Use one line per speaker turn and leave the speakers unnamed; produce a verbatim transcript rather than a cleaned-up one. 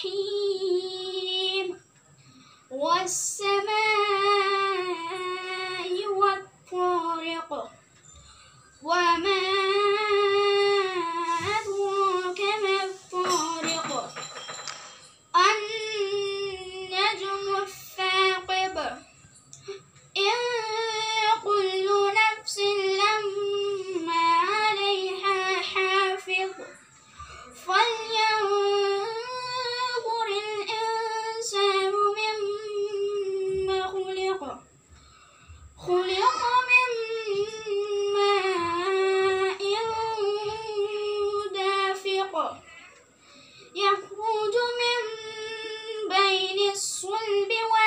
الرحيم والسماء والطارق وما أدراك ما الطارق النجم الثاقب إن كل نفس لما عليها حافظ فلينظر الإنسان مما خلق خلق من ماء دافق يخرج من بين الصلب